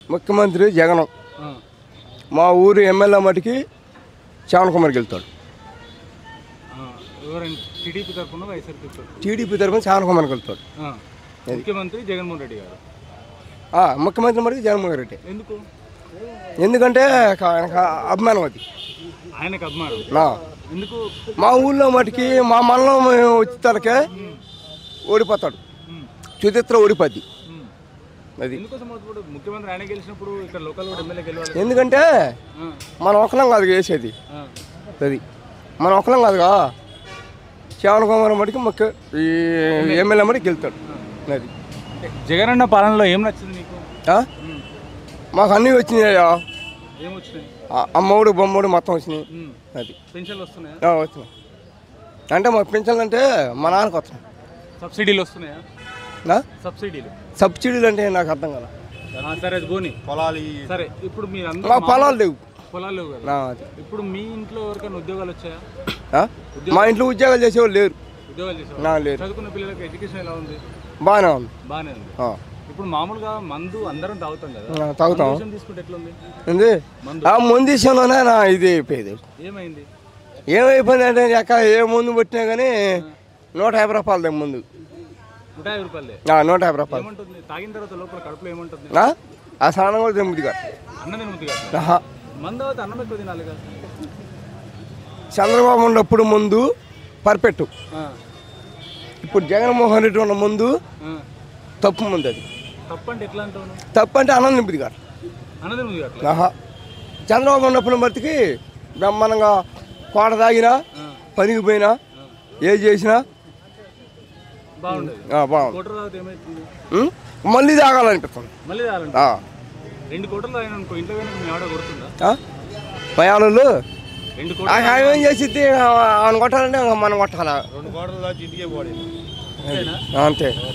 ముఖ్యమంత్రి జగన్. మా ఊరు ఎమ్మెల్యే మటుకి శ్రవణ్ కుమార్కి వెళ్తాడు. టీడీపీ తరఫున శ్రవణ్ కుమార్కి వెళ్తాడు. ముఖ్యమంత్రి జగన్మోహన్ రెడ్డి గారు. ముఖ్యమంత్రి మటుకు జగన్మోహన్ రెడ్డి. ఎందుకు? ఎందుకంటే అభిమానం అది. ఆయనకు అభిమానం. ఎందుకు? మా ఊళ్ళో మటుకి మా మండలం వచ్చేసరికి ఓడిపోతాడు. సుచిత్ర ఓడిపోద్ది. అది ముఖ్యమంత్రి ఆయన గెలిచినప్పుడు ఇక్కడ లోకల్ ఎమ్మెల్యే గెలవాలి. ఎందుకంటే మనం ఒకలం కాదు వేసేది. అది మనం ఒకలం కాదుగా. శ్రవణ్ కుమార్ మటుకు ఈ ఎమ్మెల్యే మటుకు గెలుతాడు. అది జగన్ అన్న పాలనలో ఏం నచ్చింది నీకు? మాకు అన్నీ వచ్చినాయా? ఏమొచ్చినాయి? అమ్మఒడు బొమ్మడు మొత్తం వచ్చినాయి. అది పెన్షన్లు వస్తున్నాయా? వచ్చినాయి. అంటే మాకు పెన్షన్లు అంటే మా నాన్నకు వస్తున్నాయి. సబ్సిడీలు వస్తున్నాయా? సబ్సిడీలు అంటే నాకు అర్థం కదా. సరే పోనీ పొలాలు. సరే ఇప్పుడు మీరు మా పొలాలు లేవు. పొలాలు లేవు కదా. ఇప్పుడు మీ ఇంట్లో ఎవరికైనా ఉద్యోగాలు వచ్చాయా? మా ఇంట్లో ఉద్యోగాలు చేసేవాళ్ళు లేరు. ఉద్యోగాలు చేసేవాళ్ళు లేరు. చదువుకున్న పిల్లలకి ఎడ్యుకేషన్ ఎలా ఉంది? బాగానే ఉంది. బాగానే ఉంది. ఇప్పుడు మామూలుగా మందు అందరం తాగుతాం కదా. తాగుతాం. తీసుకుంటే ఎట్లుంది? ముందు విషయంలోనే నా ఇది అయిపోయేది. ఏమైంది? ఏమైపోయింది అంటే ఏ ముందు పెట్టినా కానీ 150 రూపాయలు ముందు. 150 రూపాయలు. 150 రూపాయలు. తాగిన తర్వాత లోపల కడుపులో ఏముంటుంది? ఆ స్నానం కూడా తినబుద్దిగా. అన్నం తినబుద్దిగా. మందు అయితే అన్నం ఎక్కువ తినాలి కదా. చంద్రబాబు ఉన్నప్పుడు ముందు పర్ఫెక్ట్. ఇప్పుడు జగన్మోహన్ రెడ్డి ఉన్న ముందు తప్పు ముందు. అది తప్పు అంటే ఎట్లా అంటావు? తప్పు అంటే అన్నం తినబుద్దిగా. అన్నం తినబుద్దిగా. చంద్రబాబు ఉన్నప్పుడు బతికి బ్రహ్మాండంగా కోట తాగినా పనికి పోయినా ఏ చేసినా బాగుంది. మళ్ళీ తాగాలనిపిస్తుంది. మళ్ళీ తాగాలంటే 2 కోటలు తాగిన అనుకో ఇంట్లో కొడుతుందా? పయాలు 2 కోట్లు ఏం చేసి కొట్టాలంటే మనం కొట్టాలా? 2 కోటలు దాచి ఇంటికే పోవాలి అంతే.